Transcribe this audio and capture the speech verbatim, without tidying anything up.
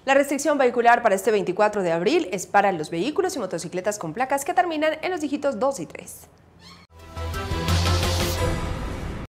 La restricción vehicular para este veinticuatro de abril es para los vehículos y motocicletas con placas que terminan en los dígitos dos y tres.